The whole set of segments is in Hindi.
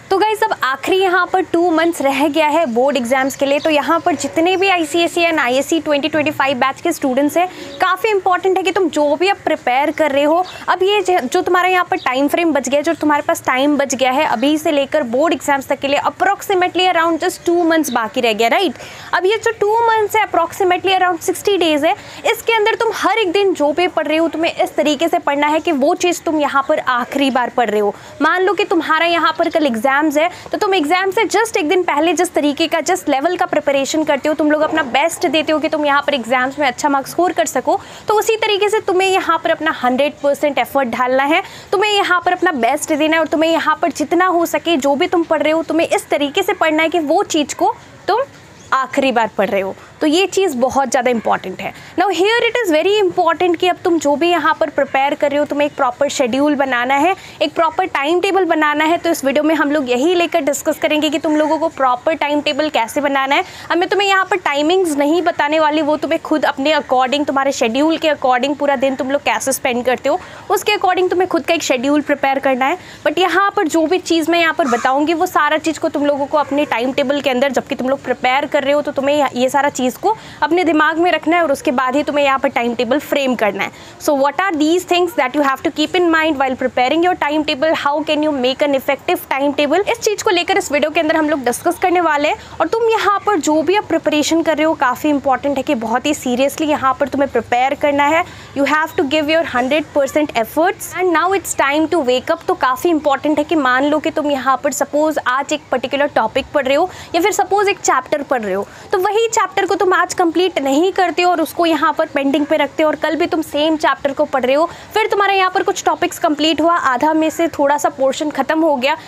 तो गाइस अब आखिरी यहाँ पर 2 मंथ्स रह गया है बोर्ड एग्जाम्स के लिए। तो यहाँ पर जितने भी ICSE एंड ISC 2025 बैच के स्टूडेंट्स हैं, काफ़ी इंपॉर्टेंट है कि तुम जो भी अब प्रिपेयर कर रहे हो, अब ये जो तुम्हारा यहाँ पर टाइम फ्रेम बच गया है, जो तुम्हारे पास टाइम बच गया है अभी से लेकर बोर्ड एग्जाम्स तक के लिए, अप्रॉक्सीमेटली अराउंड जस्ट 2 मंथ्स बाकी रह गया, राइट। अब ये जो 2 मंथ्स है अप्रॉक्सीमेटली अराउंड 60 डेज है, इसके अंदर तुम हर एक दिन जो भी पढ़ रहे हो तुम्हें इस तरीके से पढ़ना है कि वो चीज़ तुम यहाँ पर आखिरी बार पढ़ रहे हो। मान लो कि तुम्हारा यहाँ पर कल एग्जाम्स है, तो तुम एग्जाम से जस्ट एक दिन पहले जिस तरीके का जिस लेवल का प्रिपरेशन करते हो, तुम लोग अपना बेस्ट देते हो कि तुम यहाँ पर एग्जाम्स में अच्छा मार्क्स स्कोर कर सको, तो उसी तरीके से तुम्हें यहाँ पर अपना 100% एफर्ट डालना है, तुम्हें यहाँ पर अपना बेस्ट देना है और तुम्हें यहाँ पर जितना हो सके जो भी तुम पढ़ रहे हो तुम्हें इस तरीके से पढ़ना है कि वो चीज़ को तुम आखिरी बार पढ़ रहे हो। तो ये चीज़ बहुत ज़्यादा इंपॉर्टेंट है। Now here it is very important कि अब तुम जो भी यहाँ पर प्रिपेयर कर रहे हो तुम्हें एक प्रॉपर शेड्यूल बनाना है, एक प्रॉपर टाइम टेबल बनाना है। तो इस वीडियो में हम लोग यही लेकर डिस्कस करेंगे कि तुम लोगों को प्रॉपर टाइम टेबल कैसे बनाना है। अब मैं तुम्हें यहाँ पर टाइमिंग्स नहीं बताने वाली, वो तुम्हें खुद अपने अकॉर्डिंग, तुम्हारे शेड्यूल के अकॉर्डिंग पूरा दिन तुम लोग कैसे स्पेंड करते हो उसके अकॉर्डिंग तुम्हें खुद का एक शेड्यूल प्रिपेयर करना है। बट यहाँ पर जो भी चीज़ मैं यहाँ पर बताऊँगी वो सारा चीज़ को तुम लोगों को अपने टाइम टेबल के अंदर, जबकि तुम लोग प्रिपेयर कर रहे हो तो तुम्हें ये सारा चीज़ को अपने दिमाग में रखना है और उसके बाद ही तुम्हें यहाँ पर टाइम टेबल फ्रेम करना है। So what are these things that you have to keep in mind while preparing your time table, how can you make an effective time table, इस चीज़ को लेकर इस वीडियो के अंदर हम लोग डिस्कस करने वाले हैं। और तुम यहाँ पर जो भी अब प्रिपरेशन कर रहे हो काफ़ी इंपॉर्टेंट है कि बहुत ही सीरियसली यहाँ पर तुम्हें प्रिपेयर करना है। You have to give your 100% efforts and now it's time to wake up. तो काफ़ी इंपॉर्टेंट है कि मान लो कि तुम यहाँ पर सपोज आज एक पर्टिकुलर टॉपिक पढ़ रहे हो या फिर सपोज एक चैप्टर पढ़ रहे हो, तो वही चैप्टर को तुम आज कंप्लीट नहीं करते हो और उसको यहाँ पर पेंडिंग पे रखते हो और कल भी तुम सेम चैप्टर को पढ़ रहे हो, फिर तुम्हारा यहाँ पर कुछ टॉपिक्स कंप्लीट हुआ, आधा में से थोड़ा सा पोर्शन खत्म हो गया,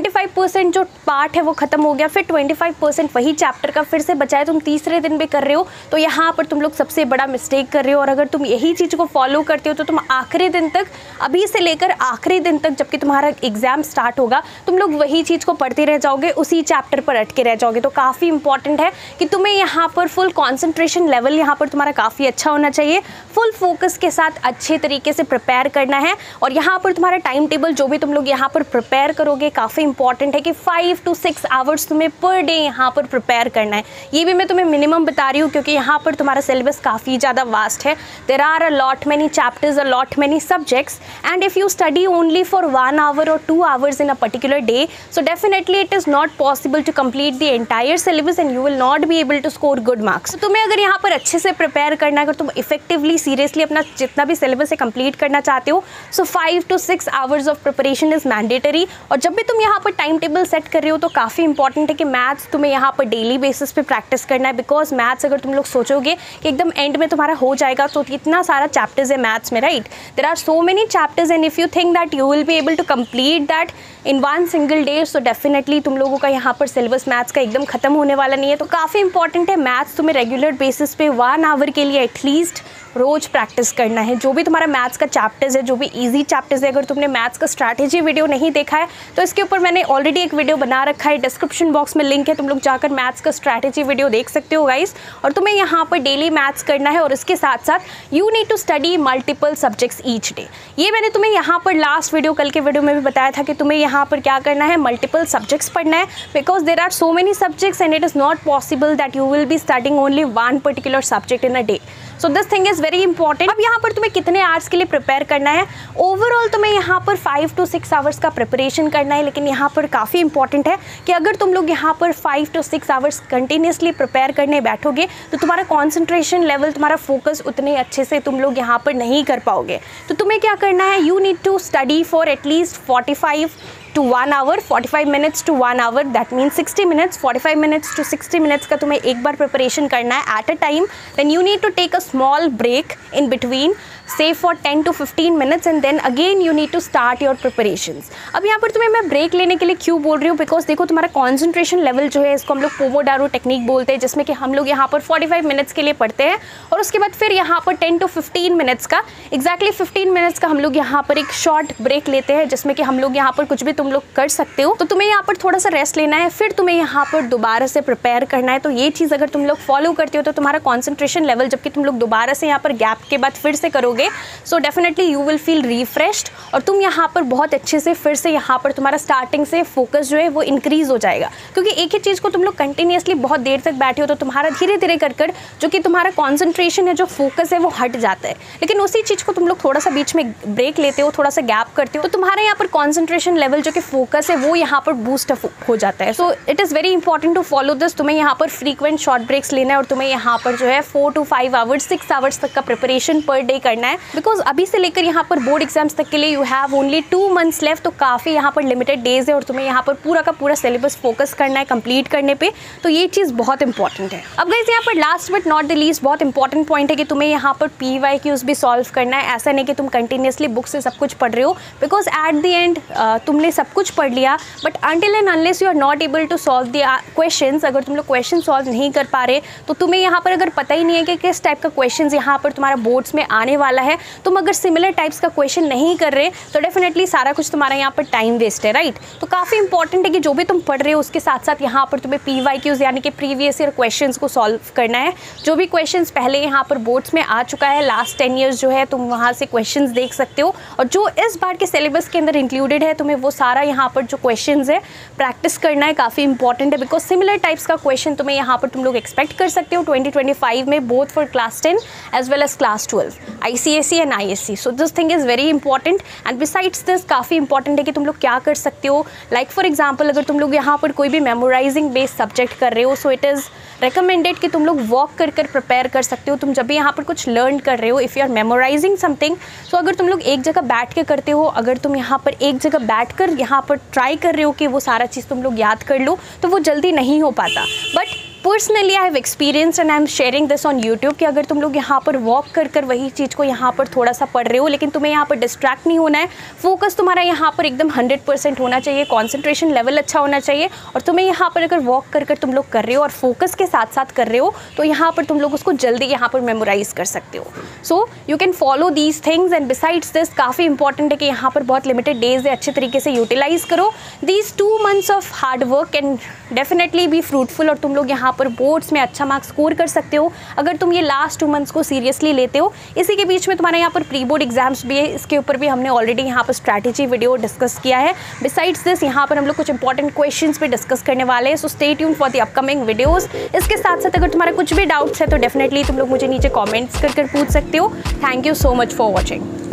75% जो पार्ट है वो खत्म हो गया, फिर 25% वही चैप्टर का फिर से बचा है, तुम तीसरे दिन भी कर रहे हो, तो यहाँ पर तुम लोग सबसे बड़ा मिस्टेक कर रहे हो। और अगर तुम यही चीज़ को फॉलो करते हो तो तुम आखिरी दिन तक, अभी से लेकर आखिरी दिन तक जबकि तुम्हारा एग्जाम स्टार्ट होगा, तुम लोग वही चीज़ को पढ़ते रह जाओगे, उसी चैप्टर पर अटके रह जाओगे। तो काफ़ी इंपॉर्टेंट है कि तुम्हें यहाँ पर फुल कॉन्सेंट्रेशन लेवल यहाँ पर तुम्हारा काफ़ी अच्छा होना चाहिए, फुल फोकस के साथ अच्छे तरीके से प्रिपेयर करना है। और यहाँ पर तुम्हारा टाइम टेबल जो भी तुम लोग यहाँ पर प्रिपेयर करोगे काफ़ी इंपॉर्टेंट है कि 5 to 6 आवर्स तुम्हें पर डे यहाँ पर प्रिपेयर करना है। ये भी मैं तुम्हें मिनिमम बता रही हूँ क्योंकि यहाँ पर तुम्हारा सिलेबस काफ़ी ज़्यादा वास्ट है। There are a lot many chapters, a lot many subjects, and if you study only for 1 hour or 2 hours in a particular day, so definitely it is not possible to complete the entire syllabus and you will not be able to score good marks। तो तुम्हें अगर यहाँ पर अच्छे से प्रिपेयर करना है, अगर तुम इफेक्टिवली सीरियसली अपना जितना भी सिलेबस है कंप्लीट करना चाहते हो, so 5 to 6 hours of preparation is mandatory. और जब भी तुम यहाँ पर टाइम टेबल सेट कर रहे हो तो काफ़ी इंपॉर्टेंट है कि मैथ्स तुम्हें यहाँ पर डेली बेसिस पे प्रैक्टिस करना है, बिकॉज मैथ्स अगर तुम लोग सोचोगे कि एकदम एंड में तुम्हारा हो जाएगा, तो इतना सारा चैप्टर्स है मैथ्स में, right. There are so many chapters and if you think that you will be able to complete that in 1 single day, so definitely तुम लोगों का यहाँ पर सिलेबस मैथ्स का एकदम खत्म होने वाला नहीं है। तो काफ़ी इंपॉर्टेंट है मैथ्स तुम्हें रेगुलर बेसिस पे 1 hour के लिए एटलीस्ट रोज प्रैक्टिस करना है। जो भी तुम्हारा मैथ्स का चैप्टर्स है, जो भी इजी चैप्टर्स है, अगर तुमने मैथ्स का स्ट्रैटेजी वीडियो नहीं देखा है तो इसके ऊपर मैंने ऑलरेडी एक वीडियो बना रखा है, डिस्क्रिप्शन बॉक्स में लिंक है, तुम लोग जाकर मैथ्स का स्ट्रैटेजी वीडियो देख सकते हो गाइस। और तुम्हें यहाँ पर डेली मैथ्स करना है और इसके साथ साथ you need to study multiple subjects each day. ये मैंने तुम्हें यहाँ पर लास्ट वीडियो, कल के वीडियो में भी बताया था कि तुम्हें यहाँ पर क्या करना है, मल्टीपल सब्जेक्ट्स पढ़ना है, because there are so many subjects and it is not possible that you will be studying only 1 particular subject in a day. So this thing is very important. अब यहाँ पर तुम्हें कितने आवर्स के लिए प्रिपेयर करना है, ओवरऑल तुम्हें यहाँ पर 5 to 6 आवर्स का प्रिपरेशन करना है। लेकिन यहाँ पर काफ़ी इंपॉर्टेंट है कि अगर तुम लोग यहाँ पर 5 to 6 आवर्स कंटिन्यूसली प्रिपेयर करने बैठोगे तो तुम्हारा कॉन्सेंट्रेशन लेवल, तुम्हारा फोकस उतने अच्छे से तुम लोग यहाँ पर नहीं कर पाओगे। तो तुम्हें क्या करना है, you need to study for at least 45 to 1 hour, 45 minutes to 1 hour, that means 60 minutes, 45 minutes to 60 minutes का तुम्हें एक बार प्रिपरेशन करना है at a time। then you need to take a small break in between, say for 10 to 15 minutes and then again you need to start your preparations। अब यहाँ पर तुम्हें मैं ब्रेक लेने के लिए क्यों बोल रही हूँ, बिकॉज देखो तुम्हारा कॉन्सेंट्रेशन लेवल जो है इसको हम लोग पोमोडारो टेक्निक बोलते हैं, जिसमें कि हम लोग यहाँ पर 45 मिनट्स के लिए पढ़ते हैं और उसके बाद फिर यहाँ पर 10 to 15 मिनट्स का, एग्जैक्टली 15 मिनट्स का हम लोग यहाँ पर एक शॉर्ट ब्रेक लेते हैं, जिसमें कि हम लोग यहाँ पर कुछ भी तुम तुम लोग कर सकते हो। तो तुम्हें यहाँ पर थोड़ा सा रेस्ट लेना है, फिर तुम्हें यहाँ पर दोबारा से प्रिपेयर करना है। तो ये चीज़ अगर तुम लोग फॉलो करते हो तो तुम्हारा कॉन्सेंट्रेशन लेवल, जबकि तुम लोग दोबारा से यहाँ पर गैप के बाद फिर से करोगे, so definitely you will feel refreshed और तुम यहाँ पर बहुत अच्छे से फिर से यहाँ पर तुम्हारा स्टार्टिंग से फोकस जो है वो इंक्रीज हो जाएगा। क्योंकि एक ही चीज़ को तुम लोग कंटिन्यूसली बहुत देर तक बैठे हो तो तुम्हारा धीरे धीरे कर जो कि तुम्हारा कॉन्सेंट्रेशन है, जो फोकस है वो हट जाता है। लेकिन उसी चीज़ को तुम लोग थोड़ा सा बीच में ब्रेक लेते हो, थोड़ा सा गैप करते हो, तो तुम्हारे यहाँ पर कॉन्सेंट्रेशन लेवल जो कि फोकस है वो यहाँ पर बूस्ट हो जाता है। So it is very important to follow this. तुम्हें यहाँ पर फ्रीक्वेंट शॉर्ट ब्रेक्स लेना है और तुम्हें यहाँ पर जो है 4 to 5 आवर्स 6 आवर्स तक का प्रिपरेशन पर डे करना है। बिकॉज अभी से लेकर यहाँ पर बोर्ड एग्जाम्स तक के लिए you have only 2 months left, तो काफ़ी यहाँ पर लिमिटेड डेज है और तुम्हें यहाँ पर पूरा का पूरा सिलेबस फोकस करना है कंप्लीट करने पे। तो ये चीज़ बहुत इंपॉर्टेंट है। अब गाइस यहाँ पर last but not the least बहुत इंपॉर्टेंट पॉइंट है कि तुम्हें यहाँ पर PYQs भी सॉल्व करना है। ऐसा नहीं कि तुम कंटिन्यूसली बुक से सब कुछ पढ़ रहे हो, बिकॉज एट द एंड तुमने सब कुछ पढ़ लिया, but until and unless you are not able to solve the questions, अगर तुम लोग क्वेश्चन सॉल्व नहीं कर पा रहे तो तुम्हें यहाँ पर अगर पता ही नहीं है कि किस टाइप का क्वेश्चन यहाँ पर तुम्हारा बोर्ड्स में आने वाला है, तुम अगर सिमिलर टाइप्स का क्वेश्चन नहीं कर रहे तो डेफिनेटली सारा कुछ तुम्हारा यहाँ पर टाइम वेस्ट है, राइट। तो काफ़ी इंपॉर्टेंट है कि जो भी तुम पढ़ रहे हो उसके साथ साथ यहाँ पर तुम्हें PYQs यानी कि प्रीवियस ईयर क्वेश्चंस को सॉल्व करना है। जो भी क्वेश्चंस पहले यहाँ पर बोर्ड्स में आ चुका है, लास्ट 10 years जो है, तुम वहाँ से क्वेश्चंस देख सकते हो और जो इस बार के सिलेबस के अंदर इंक्लूडेड है तुम्हें वो सारा यहाँ पर जो क्वेश्चंस है प्रैक्टिस करना है। काफ़ी इंपॉर्टेंट है बिकॉज सिमिलर टाइप्स का क्वेश्चन तुम्हें यहाँ पर तुम लोग एक्सपेक्ट कर सकते हो 2025 में, both for class 10 as well as class 12 ICSE and ISC। So this thing is very important and besides this काफ़ी इंपॉर्टेंट है कि तुम लोग क्या कर सकते हो। लाइक फॉर एग्जाम्पल अगर तुम लोग यहाँ पर कोई भी मेमोराइजिंग बेस्ड सब्जेक्ट कर रहे हो, सो इट इज़ रिकमेंडेड कि तुम लोग वॉक कर प्रिपेयर कर सकते हो। तुम जब भी यहाँ पर कुछ लर्न कर रहे हो, if you are memorising something, so अगर तुम लोग एक जगह बैठ के करते हो, अगर तुम यहाँ पर एक जगह बैठ कर यहाँ पर ट्राई कर रहे हो कि वो सारा चीज़ तुम लोग याद कर लो, तो वो जल्दी नहीं हो पाता। But personally I have experience and I am sharing this on YouTube कि अगर तुम लोग यहाँ पर वॉक कर वही चीज़ को यहाँ पर थोड़ा सा पढ़ रहे हो, लेकिन तुम्हें यहाँ पर डिस्ट्रैक्ट नहीं होना है, फोकस तुम्हारा यहाँ पर एकदम 100% होना चाहिए, कॉन्सेंट्रेशन लेवल अच्छा होना चाहिए और तुम्हें यहाँ पर अगर वॉक कर तुम लोग कर रहे हो और फोकस के साथ साथ कर रहे हो तो यहाँ पर तुम लोग उसको जल्दी यहाँ पर मेमोराइज कर सकते हो। So you can follow these things and besides this काफ़ी इंपॉर्टेंट है कि यहाँ पर बहुत लिमिटेड डेज है, अच्छे तरीके से यूटिलाइज करो। These 2 months of hard work can definitely be fruitful और तुम लोग यहाँ पर बोर्ड्स में अच्छा मार्क्स स्कोर कर सकते हो अगर तुम ये लास्ट 2 months को सीरियसली लेते हो। इसी के बीच में तुम्हारे यहाँ पर प्री बोर्ड एग्जाम्स भी है, इसके ऊपर भी हमने ऑलरेडी यहाँ पर स्ट्रैटेजी वीडियो डिस्कस किया है। बिसाइड्स दिस यहाँ पर हम लोग कुछ इंपॉर्टेंट क्वेश्चंस भी डिस्कस करने वाले हैं, so stay tuned for the upcoming videos. इसके साथ साथ अगर तुम्हारा कुछ भी डाउट्स है तो डेफिनेटली तुम लोग मुझे नीचे कॉमेंट्स कर पूछ सकते हो। Thank you so much for watching.